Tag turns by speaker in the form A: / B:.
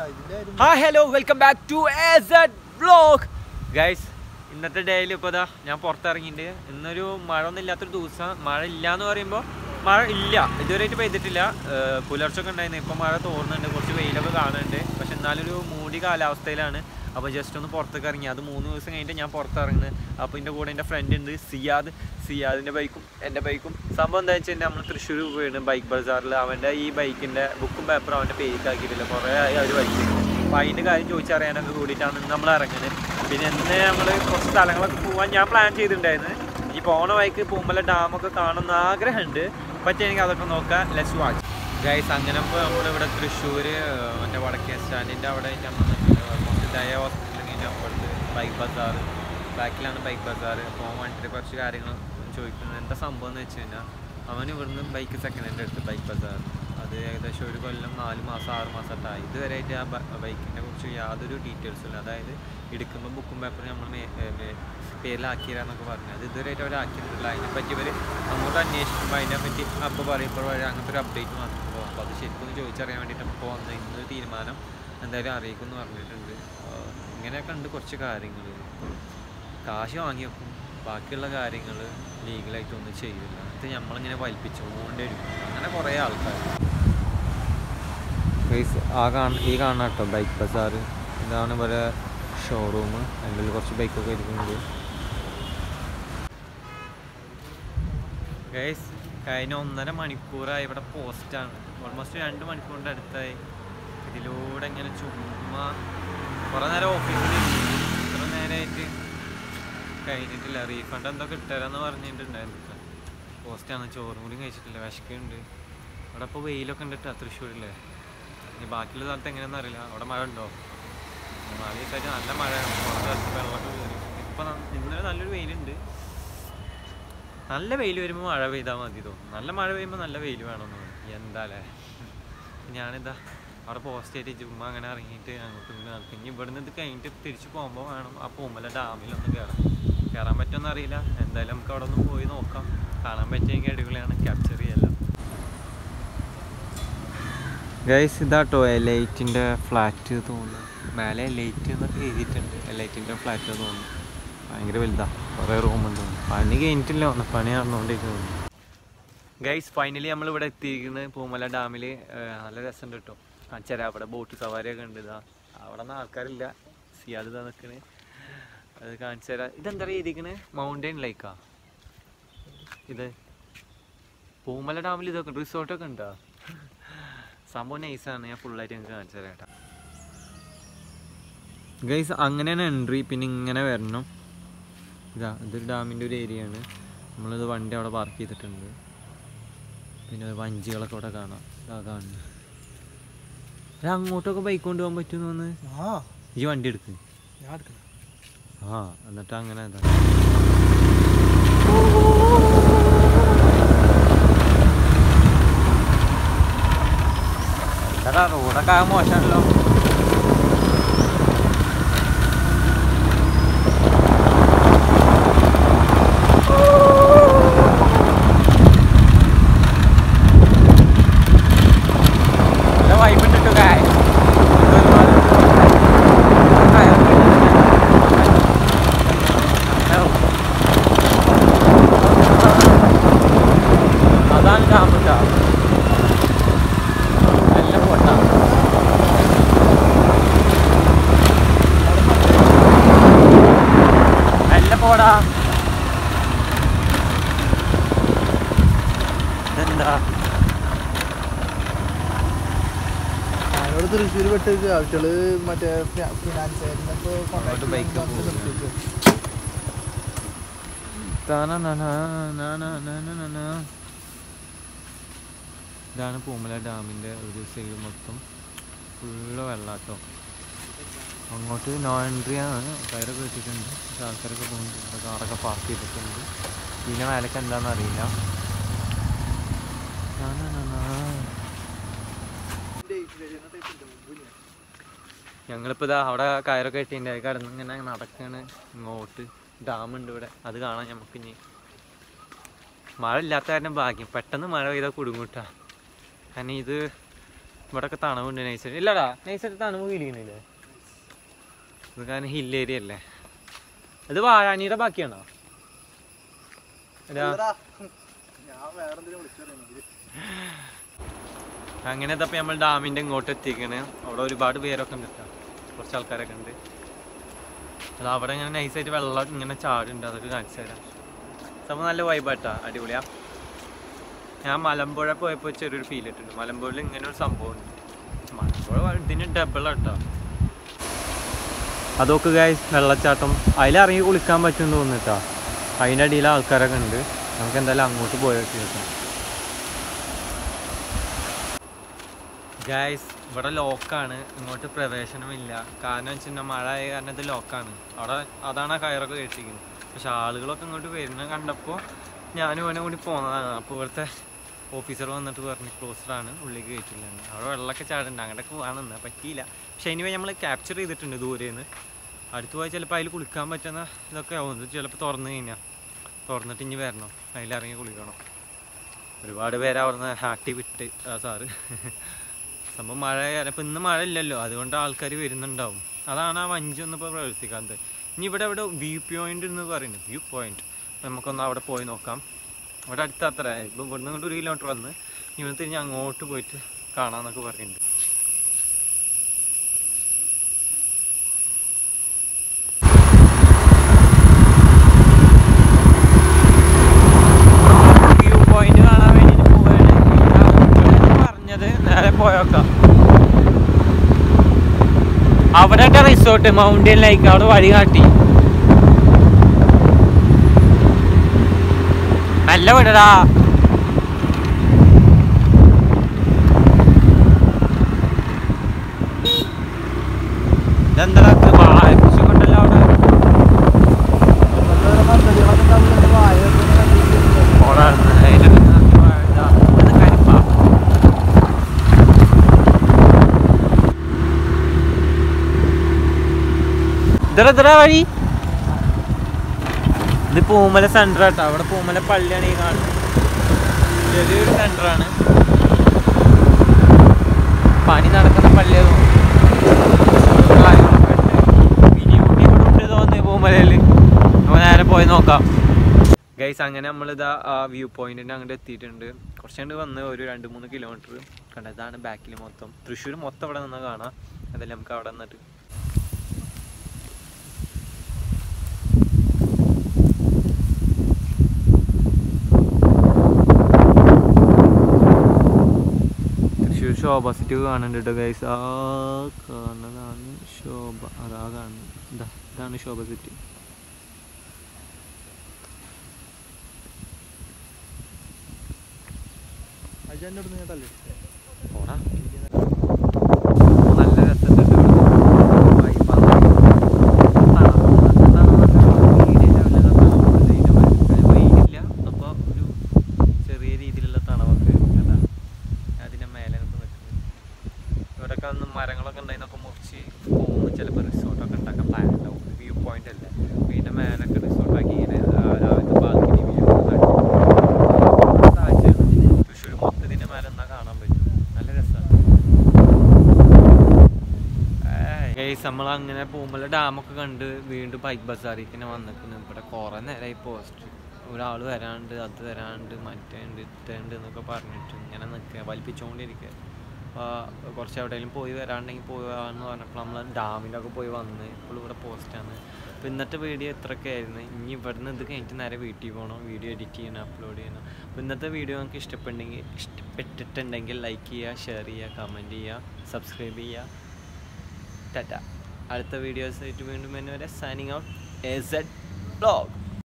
A: Hi, hello, welcome back to AZ Vlog. Guys, ഇന്നത്തെ ഡേയിൽ ഇപ്പോൾ ഇതാ ഞാൻ പുറത്തിറങ്ങിയിട്ട് ഇന്നൊരു മഴ ഒന്നും ഇല്ലാത്തൊരു ദിവസം. മഴ ഇല്ല എന്ന് പറയുമ്പോൾ മഴ ഇല്ല, ഇതുവരെയായിട്ട് പെയ്തിട്ടില്ല. പുലർച്ചൊക്കെ ഉണ്ടായിരുന്നു, ഇപ്പോൾ മഴ തോന്നുന്നുണ്ട്, കുറച്ച് വെയിലൊക്കെ കാണുന്നുണ്ട്. പക്ഷെ എന്നാലൊരു മൂടി കാലാവസ്ഥയിലാണ്. അപ്പോൾ ജസ്റ്റ് ഒന്ന് പുറത്തേക്ക് ഇറങ്ങി. അത് 3 ദിവസം കഴിഞ്ഞിട്ട് ഞാൻ പുറത്തിറങ്ങുന്നത്. അപ്പോൾ എൻ്റെ കൂടെ എൻ്റെ ഫ്രണ്ട് ഉണ്ട് സിയാദിൻ്റെ ബൈക്കും എൻ്റെ ബൈക്കും. സംഭവം എന്താ വെച്ചാൽ നമ്മൾ തൃശ്ശൂർ പോയിരുന്നു ബൈക്ക് ബസാറിൽ. അവൻ്റെ ഈ ബൈക്കിൻ്റെ ബുക്കും പേപ്പറും അവൻ്റെ പേജിലാക്കിയിട്ടില്ല, കുറേ ആയി അവർ ബൈക്കിന്. അപ്പോൾ അതിൻ്റെ കാര്യം ചോദിച്ചറിയാനൊക്കെ കൂടിയിട്ടാണ് ഇന്ന് നമ്മൾ ഇറങ്ങുന്നത്. പിന്നെ ഇന്ന് നമ്മൾ കുറച്ച് സ്ഥലങ്ങളൊക്കെ പോകാൻ ഞാൻ പ്ലാൻ ചെയ്തിട്ടുണ്ടായിരുന്നു. ഈ പോണ വഴിക്ക് പോമല ഡാമൊക്കെ കാണുന്ന ആഗ്രഹമുണ്ട്. പറ്റുമെങ്കിൽ അതൊക്കെ നോക്കാം. Let's watch guys. അങ്ങനെ ഇപ്പോൾ നമ്മളിവിടെ തൃശ്ശൂർ മറ്റേ വടക്കേ സ്റ്റാൻഡിൻ്റെ അവിടെ നമ്മൾ കുറച്ച് ദയ ഹോസ്പിറ്റലിൽ അപ്പുറത്ത് ബൈക്ക് ബസാർ, ബാക്കിലാണ് ബൈക്ക് ബസാർ. അപ്പോൾ വണ്ടിയുടെ കുറച്ച് കാര്യങ്ങൾ ചോദിക്കുന്നത്. എന്താ സംഭവം എന്ന് വെച്ച് കഴിഞ്ഞാൽ അവൻ ഇവിടുന്ന് ബൈക്ക് സെക്കൻഡ് ഹാൻഡ് എടുത്ത് ബൈക്ക് ബസാർ. അത് ഏകദേശം ഒരു കൊല്ലം 4 മാസം 6 മാസമായിട്ടായി. ഇതുവരെയായിട്ട് ആ ബൈക്കിനെ കുറിച്ച് യാതൊരു ഡീറ്റെയിൽസും ഇല്ല. അതായത് എടുക്കുമ്പോൾ ബുക്കും പേപ്പറും നമ്മൾ പേരിലാക്കിയതാന്നൊക്കെ പറഞ്ഞു. അത് ഇതുവരെയായിട്ട് അവർ ആക്കിയിട്ടില്ല. അതിനെപ്പറ്റി ഇവർ അങ്ങോട്ട് അന്വേഷിക്കുമ്പോൾ അതിനെപ്പറ്റി അപ്പോൾ പറയുമ്പോൾ അങ്ങനത്തെ ഒരു അപ്ഡേറ്റ് വന്നപ്പോൾ അപ്പോൾ അത് ശരിക്കും ഒന്ന് ചോദിച്ചറിയാൻ വേണ്ടിയിട്ട് ഇപ്പോൾ വന്ന് ഇന്നൊരു തീരുമാനം എന്തായാലും അറിയിക്കുമെന്ന് പറഞ്ഞിട്ടുണ്ട്. ഇങ്ങനെയൊക്കെ ഉണ്ട് കുറച്ച് കാര്യങ്ങൾ. കാശ് വാങ്ങി വെക്കും, ബാക്കിയുള്ള കാര്യങ്ങൾ ലീഗലായിട്ടൊന്നും ചെയ്യില്ല. അത് നമ്മളിങ്ങനെ വലിപ്പിച്ചുകൊണ്ടേ വരും. അങ്ങനെ കുറേ ആൾക്കാർ. ഈ കാണുന്ന കേട്ടോ ബൈക്ക് ബസാർ. ഇതാണ് ഇവിടെ ഷോറൂം. അതിൻ്റെ കുറച്ച് ബൈക്കൊക്കെ ഇരിക്കുന്നത്. ഗൈസ്, കഴിഞ്ഞ 1.5 മണിക്കൂറായി ഇവിടെ പോസ്റ്റാണ്. ഓൾമോസ്റ്റ് 2 മണിക്കൂറിൻ്റെ അടുത്തായി. ഇതിലൂടെ ഇങ്ങനെ ചുമ്മാ കുറേ നേരം ഓഫീസിൽ ഇത്ര നേരമായിട്ട് കഴിഞ്ഞിട്ടില്ല. റീഫണ്ട് എന്തൊക്കെ ഇട്ടുതരാമെന്ന് പറഞ്ഞിട്ടുണ്ടായിരുന്നു. പോസ്റ്റാണ്. ചോറും കൂടി കഴിച്ചിട്ടില്ല, വിശക്കുന്നുണ്ട്. അവിടെ ഇപ്പോൾ വെയിലൊക്കെ ഉണ്ട് കേട്ടോ തൃശ്ശൂരില്ലേ. ഇനി ബാക്കിയുള്ള സ്ഥലത്ത് എങ്ങനെയാണെന്ന് അറിയില്ല. അവിടെ മഴ ഉണ്ടോ? 4 ദിവസമായിട്ട് നല്ല മഴയാണ്. കുറേ സ്ഥലത്ത് വെള്ളമൊക്കെ കയറി. ഇപ്പം ഇന്നലെ നല്ലൊരു വെയിലുണ്ട്. നല്ല വെയിൽ വരുമ്പോൾ മഴ പെയ്താൽ മതി തോന്നും. നല്ല മഴ പെയ്യുമ്പോൾ നല്ല വെയിൽ വേണമെന്ന് തോന്നും. എന്താല്ലേ, ഞാനിതാ അവിടെ പോസ്റ്റ് ആയിട്ട് ചുമ്മാ അങ്ങനെ ഇറങ്ങിയിട്ട് അങ്ങോട്ട് നടക്കും. ഇനി ഇവിടുന്ന് ഇത് കഴിഞ്ഞിട്ട് തിരിച്ച് പോകുമ്പോൾ വേണം ആ പോമല ഡാമിലൊന്ന് കയറാൻ പറ്റുമെന്ന് അറിയില്ല. എന്തായാലും നമുക്ക് അവിടെ ഒന്ന് പോയി നോക്കാം. കാണാൻ പറ്റിയെങ്കിൽ അടിപൊളിയാണ്, ക്യാപ്ചർ ചെയ്യല്ല. ഗൈസ്, ഇതാട്ടോ ലൈറ്റിൻ്റെ ഫ്ലാറ്റ് തോന്നുന്നു. മേലെ ലൈറ്റ് എന്നൊക്കെ എഴുതിയിട്ടുണ്ട്. ലൈറ്റിൻ്റെ ഫ്ലാറ്റ് തോന്നുന്നു. ഭയങ്കര വലുതാണ്, കുറേ റൂമുണ്ട്. പണി കഴിഞ്ഞിട്ടില്ല, പണി നടന്നുകൊണ്ടിരിക്കുന്നു. ഗൈസ്, ഫൈനലി നമ്മളിവിടെ എത്തിയിരിക്കുന്നത് പോമല ഡാമിൽ. നല്ല രസമുണ്ട് കേട്ടോ. കാണിച്ചുതരാം. അവിടെ ബോട്ട് സവാരിയൊക്കെ ഉണ്ട്. ഇതാ അവിടെ നിന്ന് ആൾക്കാരില്ല. സിയാദ് ഇതാ നിൽക്കണേ. അത് കാണിച്ചു തരാം. ഇതെന്താ എഴുതിക്കണേ? മൗണ്ടൈൻ ലേക്കാ ഇത്. പോമല ഡാമിൽ ഇതൊക്കെ റിസോർട്ടൊക്കെ ഉണ്ടോ? സംഭവം നൈസാണ്. ഞാൻ ഫുള്ളായിട്ട് ഞങ്ങൾക്ക് കാണിച്ചു തരാം കേട്ടോ. ഗൈസ്, അങ്ങനെയാണ് എൻട്രി. പിന്നെ ഇങ്ങനെ വരണം. ഇതൊരു ഡാമിൻ്റെ ഒരു ഏരിയ ആണ്. നമ്മളിത് വണ്ടി അവിടെ പാർക്ക് ചെയ്തിട്ടുണ്ട്. പിന്നെ വഞ്ചികളൊക്കെ അവിടെ കാണാം. ഇതാ കാണുന്നു. അങ്ങോട്ടൊക്കെ ബൈക്ക് കൊണ്ടുപോകാൻ പറ്റുമെന്ന് തോന്നുന്നു. ഈ വണ്ടി എടുക്കും. എന്നിട്ട് അങ്ങനെ റോഡൊക്കെ മോശമാണല്ലോ.
B: തൃശ്ശൂർ വിട്ടേക്ക് ആവശ്യങ്ങള് മറ്റേ ഫിനാൻസ്
A: ഇതാണ് പോമല ഡാമിൻ്റെ ഒരു സൈഡ് മൊത്തം ഫുള്ള് വെള്ളാട്ടോ. അങ്ങോട്ട് നോ എൻട്രി ആണ്. കയറൊക്കെ വെച്ചിട്ടുണ്ട്. ആൾക്കാരൊക്കെ പോകുന്നുണ്ട്. കാറൊക്കെ പാർക്ക് ചെയ്തിട്ടുണ്ട്. പിന്നെ മേലൊക്കെ എന്താണെന്ന് അറിയില്ല. ഞങ്ങളിപ്പോൾ ഇതാ അവിടെ കയറൊക്കെ കെട്ടിൻ്റെ കടന്ന് ഇങ്ങനെ നടക്കുകയാണ്. ഇങ്ങോട്ട് ഡാമുണ്ട് ഇവിടെ, അത് കാണാൻ നമുക്കിനി. മഴ ഇല്ലാത്ത കാരണം ഭാഗ്യം. പെട്ടെന്ന് മഴ പെയ്താൽ കുടുങ്ങൂട്ടാ. കാരണം ഇത് ഇവിടെയൊക്കെ തണവുണ്ട് നൈസായിട്ട്. ഇല്ലടാ നൈസായിട്ട് തണവ് വീലിക്കുന്നില്ലേ? ഇത് കാരണം ഹിൽ ഏരിയ അല്ലേ. ഇത് വാഴാനിയുടെ ബാക്കിയാണോ? അങ്ങനെ ഇതപ്പം നമ്മൾ ഡാമിൻ്റെ ഇങ്ങോട്ട് എത്തിക്കണ്. അവിടെ ഒരുപാട് പേരൊക്കെ ഉണ്ട് കേട്ടോ, കുറച്ച് ആൾക്കാരൊക്കെ ഉണ്ട്. അത് അവിടെ ഇങ്ങനെ നൈസായിട്ട് വെള്ളം ഇങ്ങനെ ചാടുണ്ട്, അതൊക്കെ കാണിച്ചു തരാം. സംഭവം നല്ല വൈബാട്ടാ, അടിപൊളിയാ. ഞാൻ മലമ്പുഴ പോയപ്പോൾ ചെറിയൊരു ഫീൽ ഇട്ടുണ്ട്. മലമ്പുഴയിൽ ഇങ്ങനെ ഒരു സംഭവം ഉണ്ട്. മലമ്പുഴ ഇതിന് ഡബിളാട്ടോ. അതൊക്കെ ഗൈസ് വെള്ളച്ചാട്ടം, അതിലിറങ്ങി കുളിക്കാൻ പറ്റുമെന്ന് തോന്നിട്ടാ. അതിൻ്റെ അടിയിൽ ആൾക്കാരൊക്കെ ഉണ്ട്. നമുക്ക് എന്തായാലും അങ്ങോട്ട് പോയിട്ട് കേട്ടോ. ഗൈസ് ഇവിടെ ലോക്കാണ്, ഇങ്ങോട്ട് പ്രവേശനമില്ല. കാരണം വെച്ചിട്ടുണ്ടെങ്കിൽ മഴ ആയ കാരണം ഇത് ലോക്കാണ്. അവിടെ അതാണ് ആ കയറൊക്കെ കെട്ടിക്കുന്നത്. പക്ഷെ ആളുകളൊക്കെ ഇങ്ങോട്ട് വരുന്നത് കണ്ടപ്പോൾ ഞാനും ഇവനെ കൂടി പോകുന്നതാണ്. അപ്പോൾ ഇവിടുത്തെ ഓഫീസർ വന്നിട്ട് പറഞ്ഞ് ക്ലോസ്ഡാണ്, ഉള്ളിലേക്ക് കയറ്റില്ലാണ്. അവിടെ വെള്ളമൊക്കെ ചാടുന്നുണ്ട്, അങ്ങോട്ടൊക്കെ പോകാനെന്ന് പറ്റിയില്ല. പക്ഷെ എനിവേ നമ്മൾ ക്യാപ്ചർ ചെയ്തിട്ടുണ്ട് ദൂരേന്ന്. അടുത്ത് പോയാൽ ചിലപ്പോൾ അതിൽ കുളിക്കാൻ പറ്റുന്ന ഇതൊക്കെ ആവും. ഇത് ചിലപ്പോൾ തുറന്നു കഴിഞ്ഞാൽ, തുറന്നിട്ട് ഇനി വരണം, അതിലിറങ്ങി കുളിക്കണം. ഒരുപാട് പേര് അവിടുന്ന് ഹാട്ടി വിട്ട് ആ സാറ്. സംഭവം മഴ, ഇപ്പം ഇന്ന് മഴ ഇല്ലല്ലോ, അതുകൊണ്ട് ആൾക്കാർ വരുന്നുണ്ടാവും. അതാണ് ആ വഞ്ചൊന്നും ഇപ്പോൾ പ്രവർത്തിക്കാത്തത്. ഇനി ഇവിടെ വ്യൂ പോയിന്റ് എന്ന് പറയുന്നത്, വ്യൂ പോയിന്റ് നമുക്കൊന്ന് അവിടെ പോയി നോക്കാം. അവിടെ അടുത്ത് അത്ര ഇപ്പം ഇവിടുന്ന് ഇങ്ങോട്ട് 1 കിലോമീറ്റർ വന്ന് ഇവിടെ തിരിഞ്ഞ് അങ്ങോട്ട് പോയിട്ട് കാണാമെന്നൊക്കെ പറയുന്നുണ്ട്. വ്യൂ പോയിന്റ് കാണാൻ വേണ്ടിയിട്ട് പോവുകയാണ് പറഞ്ഞത്. നേരെ പോയോക്കാം. അവിടെ റിസോർട്ട് മൗണ്ടൻ ലേക്ക്, അവിടെ വഴി കാട്ടി. നല്ല വിടടാ. ഇതെന്താ വാഴക്കൃഷിക്കൊണ്ടല്ലോ അവിടെ. ഇതറ വഴി. ഇത് പൂമല സെന്റർ ആട്ടോ. അവിടെ പൂമല പള്ളിയാണ് ഈ കാണുന്നത്. ചെറിയൊരു സെന്ററാണ്, പണി നടക്കുന്ന പള്ളിയാണ്. ഇനി ഊട്ടി ഇവിടെ ഉണ്ട് തോന്നി പൂമലയിൽ. അപ്പോൾ നേരെ പോയി നോക്കാം ഗൈസ്. അങ്ങനെ നമ്മളിതാ ആ വ്യൂ പോയിന്റിന് അങ്ങോട്ട് എത്തിയിട്ടുണ്ട്. കുറച്ചുകൊണ്ട് വന്ന് ഒരു 2-3 കിലോമീറ്റർ കണ്ട. ഇതാണ് ബാക്കിൽ മൊത്തം തൃശ്ശൂർ മൊത്തം അവിടെ നിന്ന് കാണാം. അതല്ലേ നമുക്ക് അവിടെ നിന്നിട്ട് ശോഭ സിറ്റി കാണുന്നുണ്ട് കേട്ടോ ഗൈസ്. ആ കാണുന്നതാണ് ശോഭ, അതാ കാണുന്നത്. ഇതാണ് ശോഭ സിറ്റി. നല്ല രസമുണ്ട്. വെയിലില്ല, അപ്പോൾ ഒരു ചെറിയ രീതിയിലുള്ള തണവൊക്കെ അതിൻ്റെ മേലെ ഇവിടെയൊക്കെ വന്ന് മരങ്ങളൊക്കെ ഉണ്ടായിരുന്നൊക്കെ മുറിച്ച് പോകുമ്പോൾ ചിലപ്പോൾ റിസോർട്ടൊക്കെ ഉണ്ടാക്കാൻ പ്ലാൻ ഉണ്ടാവും. വ്യൂ പോയിന്റ് അല്ലേ, പിന്നെ മേലൊക്കെ റിസോർട്ടാക്കി ഇങ്ങനെ രാവിലത്തെ ബാൽക്കണി വ്യൂ തൃശ്ശൂർ മൊത്തത്തിൻ്റെ മേലെ എന്നാൽ കാണാൻ പറ്റും. നല്ല രസമാണ്. നമ്മളങ്ങനെ പോകുമ്പോൾ ഡാമൊക്കെ കണ്ട് വീണ്ടും ബൈക്ക് ബസാറിലേക്ക് വന്നിരിക്കുന്നു. ഇവിടെ കുറേ നേരമായി പോസ്റ്റ്, ഒരാൾ വരാണ്ട്, അത് വരാണ്ട്, മറ്റേ ഉണ്ട്, ഇതുണ്ട് എന്നൊക്കെ പറഞ്ഞിട്ട് ഇങ്ങനെ നിൽക്കുക, വലിപ്പിച്ചുകൊണ്ടിരിക്കുക. അപ്പോൾ കുറച്ച് എവിടെയെങ്കിലും പോയി വരാണ്ടെങ്കിൽ പോകാമെന്ന് പറഞ്ഞപ്പോൾ നമ്മൾ ഡാമിലൊക്കെ പോയി വന്ന് ഇപ്പോൾ ഇവിടെ പോസ്റ്റാണ്. അപ്പോൾ ഇന്നത്തെ വീഡിയോ ഇത്രയൊക്കെ ആയിരുന്നു. ഇനി ഇവിടുന്ന് ഇത് കഴിഞ്ഞിട്ട് നേരെ വീട്ടിൽ പോകണം, വീഡിയോ എഡിറ്റ് ചെയ്യണം, അപ്ലോഡ് ചെയ്യണം. അപ്പോൾ ഇന്നത്തെ വീഡിയോ നിങ്ങൾക്ക് ഇഷ്ടപ്പെട്ടിട്ടുണ്ടെങ്കിൽ ലൈക്ക് ചെയ്യുക, ഷെയർ ചെയ്യുക, കമൻറ്റ് ചെയ്യുക, സബ്സ്ക്രൈബ് ചെയ്യുക. ടാറ്റ. അടുത്ത വീഡിയോസായിട്ട് വീണ്ടും വരെ സൈനിങ് ഔട്ട് AZ Vlog.